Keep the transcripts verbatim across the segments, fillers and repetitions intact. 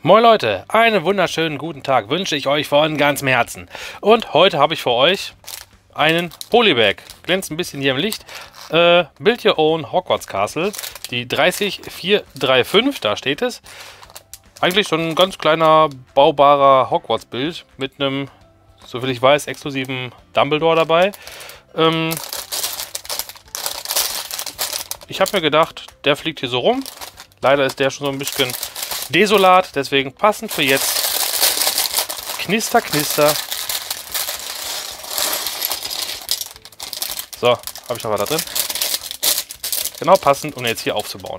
Moin Leute, einen wunderschönen guten Tag wünsche ich euch von ganzem Herzen. Und heute habe ich für euch einen Polybag. Glänzt ein bisschen hier im Licht. Äh, Build Your Own Hogwarts Castle. Die drei null vier drei fünf, da steht es. Eigentlich so ein ganz kleiner, baubarer Hogwarts-Bild mit einem, soviel ich weiß, exklusiven Dumbledore dabei. Ähm, ich habe mir gedacht, der fliegt hier so rum. Leider ist der schon so ein bisschen desolat, deswegen passend für jetzt. Knister, knister. So, habe ich noch was da drin. Genau passend, um jetzt hier aufzubauen.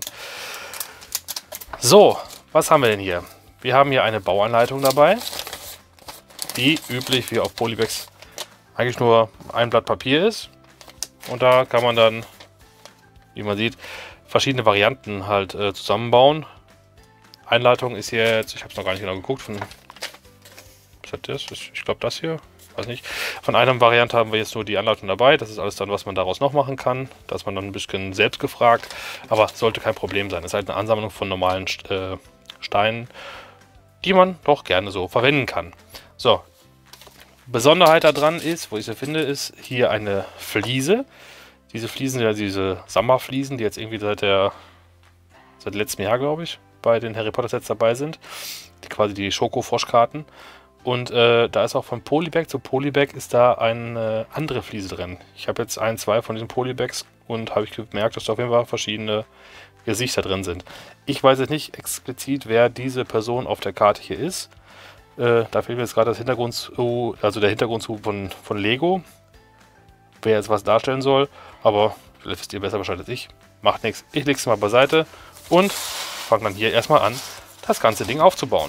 So, was haben wir denn hier? Wir haben hier eine Bauanleitung dabei, die üblich wie auf Polybags eigentlich nur ein Blatt Papier ist. Und da kann man dann, wie man sieht, verschiedene Varianten halt äh, zusammenbauen. Einleitung ist jetzt, ich habe es noch gar nicht genau geguckt, von, was hat das? Ich glaube das hier, weiß nicht. Von einer Variante haben wir jetzt nur die Anleitung dabei. Das ist alles dann, was man daraus noch machen kann. Da ist man dann ein bisschen selbst gefragt, aber sollte kein Problem sein. Es ist halt eine Ansammlung von normalen äh, Steinen, die man doch gerne so verwenden kann. So, Besonderheit daran ist, wo ich sie finde, ist hier eine Fliese. Diese Fliesen sind ja diese Sommerfliesen, die jetzt irgendwie seit der seit letztem Jahr, glaube ich, bei den Harry Potter Sets dabei sind. Die quasi die Schoko-Froschkarten. Und äh, da ist auch von Polybag zu Polybag ist da eine andere Fliese drin. Ich habe jetzt ein, zwei von diesen Polybags und habe ich gemerkt, dass da auf jeden Fall verschiedene Gesichter drin sind. Ich weiß jetzt nicht explizit, wer diese Person auf der Karte hier ist. Äh, da fehlt mir jetzt gerade das Hintergrund, also der Hintergrund von, von Lego. Wer jetzt was darstellen soll, aber vielleicht wisst ihr besser Bescheid als ich. Macht nichts. Ich lege es mal beiseite und fange dann hier erstmal an, das ganze Ding aufzubauen.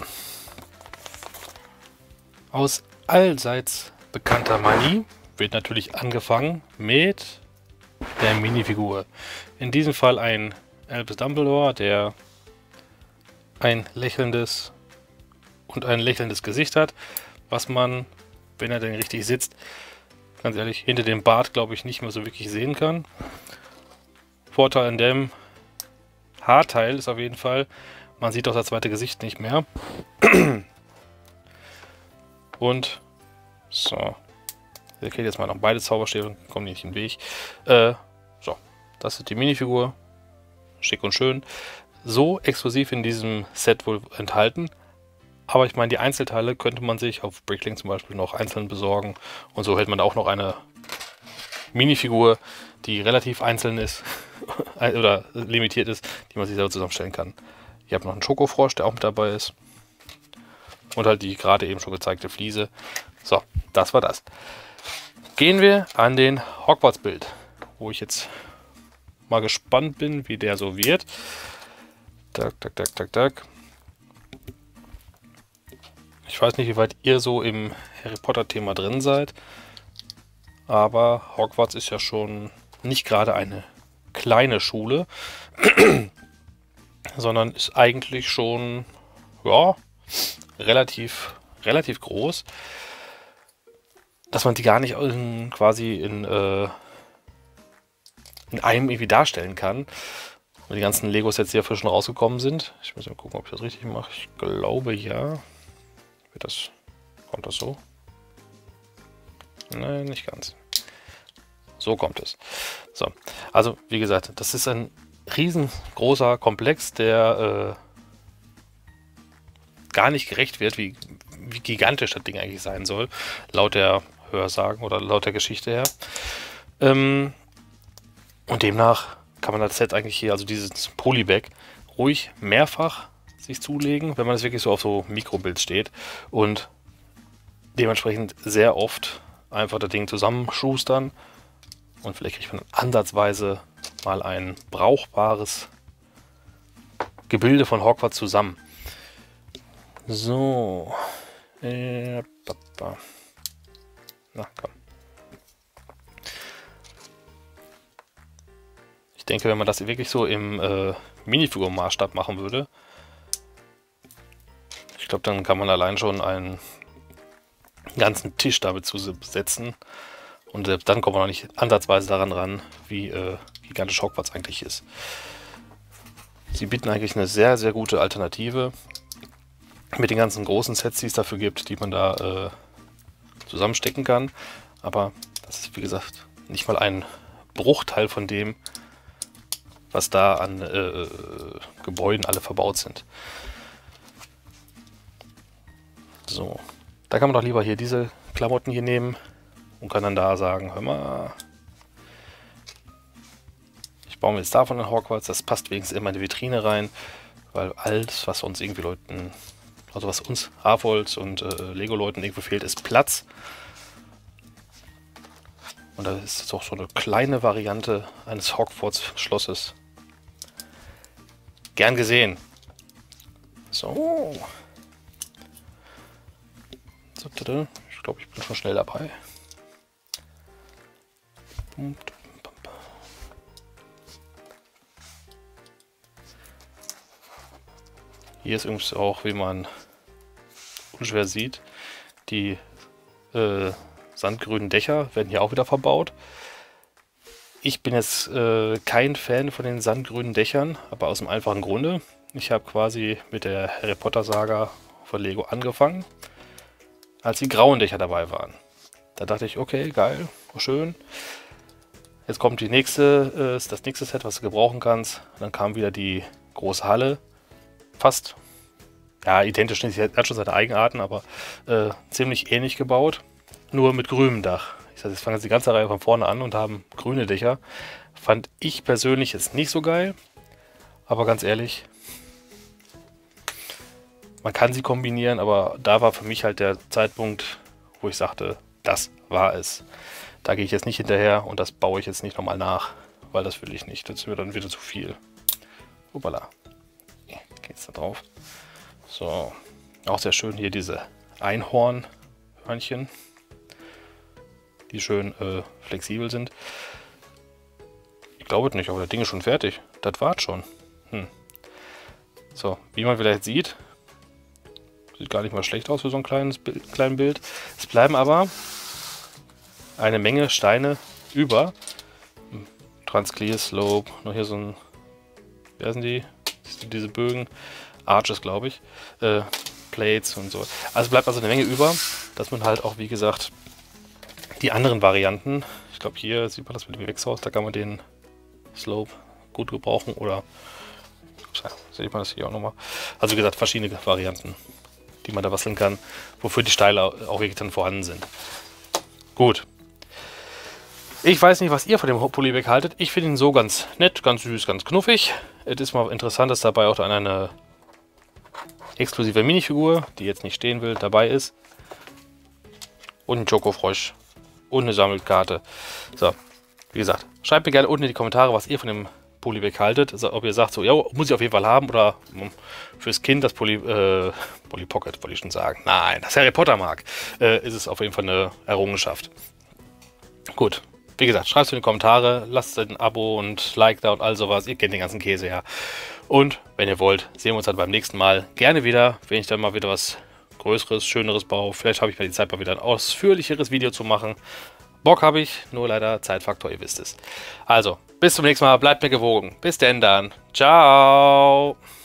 Aus allseits bekannter Manie wird natürlich angefangen mit der Minifigur. In diesem Fall ein Albus Dumbledore, der ein lächelndes und ein lächelndes Gesicht hat, was man, wenn er denn richtig sitzt, ganz ehrlich, hinter dem Bart, glaube ich, nicht mehr so wirklich sehen kann. Vorteil an dem Haarteil ist auf jeden Fall, man sieht auch das zweite Gesicht nicht mehr. Und so, ich kriege jetzt mal noch beide Zauberstäbe, kommen nicht in den Weg. Äh, so, das ist die Minifigur, schick und schön. So exklusiv in diesem Set wohl enthalten. Aber ich meine, die Einzelteile könnte man sich auf Bricklink zum Beispiel noch einzeln besorgen. Und so hält man auch noch eine Minifigur, die relativ einzeln ist oder limitiert ist, die man sich selber zusammenstellen kann. Ich habe noch einen Schokofrosch, der auch mit dabei ist. Und halt die gerade eben schon gezeigte Fliese. So, das war das. Gehen wir an den Hogwarts-Bild, wo ich jetzt mal gespannt bin, wie der so wird. Tak, tak, tak, tak, tak. Ich weiß nicht, wie weit ihr so im Harry Potter-Thema drin seid. Aber Hogwarts ist ja schon nicht gerade eine kleine Schule, sondern ist eigentlich schon, ja, relativ, relativ groß, dass man die gar nicht in, quasi in, äh, in einem irgendwie darstellen kann. Und die ganzen Lego-Sets, die ja frisch schon rausgekommen sind. Ich muss mal gucken, ob ich das richtig mache. Ich glaube, ja. Wird das, kommt das so? Nein, nicht ganz. So kommt es. So, also wie gesagt, das ist ein riesengroßer Komplex, der äh, gar nicht gerecht wird, wie, wie gigantisch das Ding eigentlich sein soll, laut der Hörsagen oder laut der Geschichte her. Ähm, und demnach kann man das Set eigentlich hier, also dieses Polybag, ruhig mehrfach sich zulegen, wenn man es wirklich so auf so Mikrobild steht und dementsprechend sehr oft einfach das Ding zusammenschustern und vielleicht kriegt man ansatzweise mal ein brauchbares Gebilde von Hogwarts zusammen. So. Äh, Na, komm. Ich denke, wenn man das wirklich so im äh, Minifigur-Maßstab machen würde, ich glaube, dann kann man allein schon einen ganzen Tisch damit zusetzen. Und selbst dann kommt man noch nicht ansatzweise daran ran, wie äh, gigantisch Hogwarts eigentlich ist. Sie bieten eigentlich eine sehr, sehr gute Alternative. mit den ganzen großen Sets, die es dafür gibt, die man da äh, zusammenstecken kann. Aber das ist, wie gesagt, nicht mal ein Bruchteil von dem, was da an äh, Gebäuden alle verbaut sind. So, da kann man doch lieber hier diese Klamotten hier nehmen und kann dann da sagen, hör mal, ich baue mir jetzt davon einen Hogwarts, das passt wenigstens in meine Vitrine rein, weil alles, was uns irgendwie Leuten, also was uns AFOLs und äh, Lego-Leuten irgendwo fehlt, ist Platz. Und da ist jetzt auch so eine kleine Variante eines Hogwarts-Schlosses. Gern gesehen. So. Ich glaube, ich bin schon schnell dabei. Hier ist übrigens auch, wie man unschwer sieht, die äh, sandgrünen Dächer werden hier auch wieder verbaut. Ich bin jetzt äh, kein Fan von den sandgrünen Dächern, aber aus dem einfachen Grunde. Ich habe quasi mit der Harry Potter Saga von Lego angefangen, als die grauen Dächer dabei waren. Da dachte ich, okay, geil, schön. Jetzt kommt die nächste, äh, das nächste Set, was du gebrauchen kannst. Und dann kam wieder die große Halle. Fast, ja, identisch nicht, er hat schon seine Eigenarten, aber äh, ziemlich ähnlich gebaut. Nur mit grünem Dach. Ich sage, jetzt fangen jetzt die ganze Reihe von vorne an und haben grüne Dächer. Fand ich persönlich jetzt nicht so geil. Aber ganz ehrlich, man kann sie kombinieren, aber da war für mich halt der Zeitpunkt, wo ich sagte, das war es. Da gehe ich jetzt nicht hinterher und das baue ich jetzt nicht nochmal nach, weil das will ich nicht. Das ist mir dann wieder zu viel. Hoppala. Geht's da drauf. So. Auch sehr schön hier diese Einhornhörnchen, die schön äh, flexibel sind. Ich glaube nicht, aber das Ding ist schon fertig. Das war's schon. Hm. So, wie man vielleicht sieht, sieht gar nicht mal schlecht aus für so ein kleines Bild, kleines Bild. Es bleiben aber eine Menge Steine über. Transclear Slope, noch hier so ein, wie heißen die? Diese Bögen, Arches glaube ich, äh, Plates und so. Also bleibt also eine Menge über, dass man halt auch, wie gesagt, die anderen Varianten, ich glaube hier sieht man das mit dem Gewächshaus, da kann man den Slope gut gebrauchen oder, sieht man das hier auch nochmal. Also wie gesagt, verschiedene Varianten, die man da basteln kann, wofür die Steine auch wirklich dann vorhanden sind. Gut. Ich weiß nicht, was ihr von dem Polybag haltet. Ich finde ihn so ganz nett, ganz süß, ganz knuffig. Es ist mal interessant, dass dabei auch dann eine exklusive Minifigur, die jetzt nicht stehen will, dabei ist. Und ein Schokofrosch. Und eine Sammelkarte. So, wie gesagt, schreibt mir gerne unten in die Kommentare, was ihr von dem Polybag haltet. Also, ob ihr sagt, so, ja, muss ich auf jeden Fall haben. Oder mh, fürs Kind das Poly, äh, Polly Pocket, wollte ich schon sagen. Nein, das Harry Potter mag. Äh, ist es auf jeden Fall eine Errungenschaft. Gut. Wie gesagt, schreibt es in die Kommentare, lasst ein Abo und Like da und all sowas. Ihr kennt den ganzen Käse ja. Und wenn ihr wollt, sehen wir uns dann beim nächsten Mal gerne wieder, wenn ich dann mal wieder was Größeres, Schöneres baue. Vielleicht habe ich mal die Zeit, mal wieder ein ausführlicheres Video zu machen. Bock habe ich, nur leider Zeitfaktor, ihr wisst es. Also, bis zum nächsten Mal, bleibt mir gewogen. Bis denn dann. Ciao.